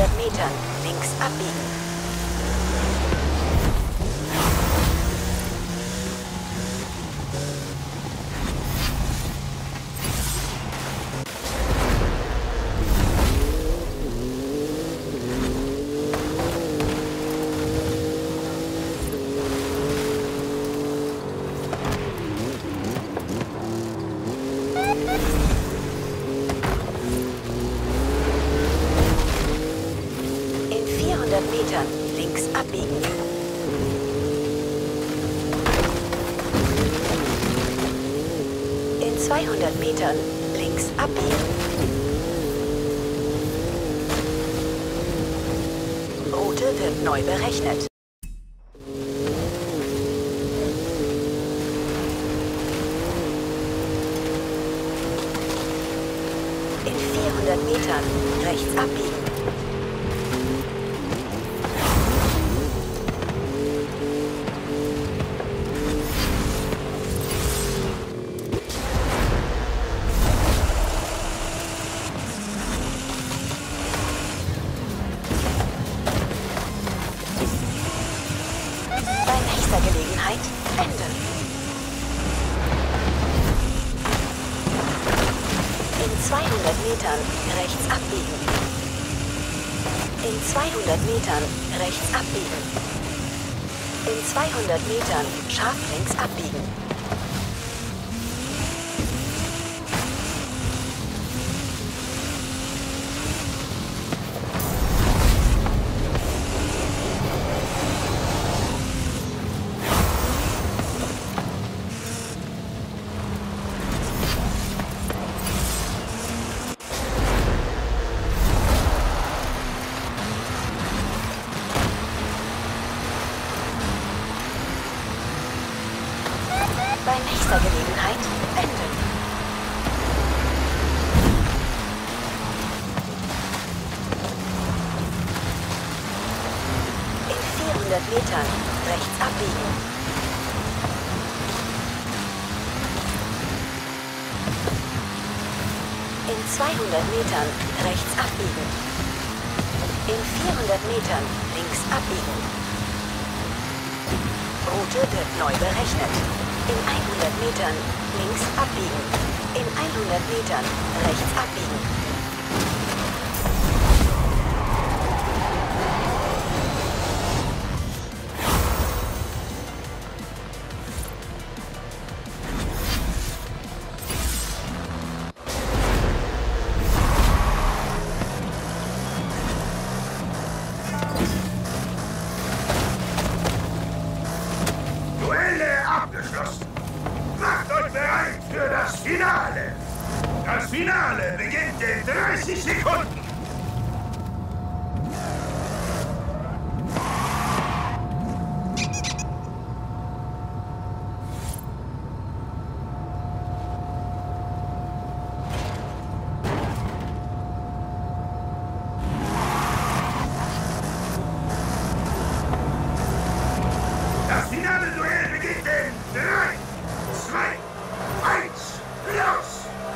200 Metern links abbiegen. Metern links abbiegen. In 200 Metern links abbiegen. Route wird neu berechnet. In 400 Metern rechts abbiegen. Gelegenheit Ende. In 200 Metern rechts abbiegen. In 200 Metern rechts abbiegen. In 200 Metern scharf links abbiegen. Bei nächster Gelegenheit enden. In 400 Metern rechts abbiegen. In 200 Metern rechts abbiegen. In 400 Metern links abbiegen. Route wird neu berechnet. In 100 Metern links abbiegen. In 100 Metern rechts abbiegen. Abgeschlossen. Macht euch bereit für das Finale. Das Finale beginnt in 30 Sekunden. Das finale Duell beginnt in 3, 2, 1, los!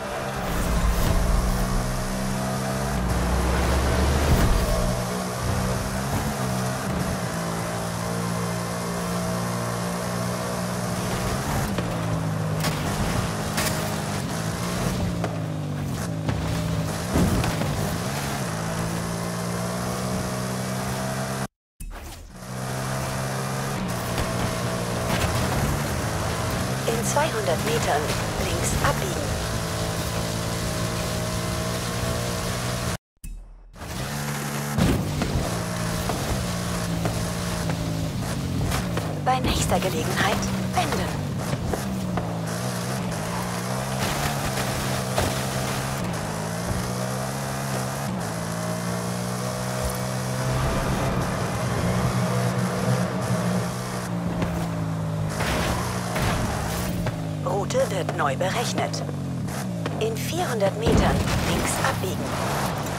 In 200 Metern links abbiegen. Bei nächster Gelegenheit wenden. Route wird neu berechnet. In 400 Metern links abbiegen.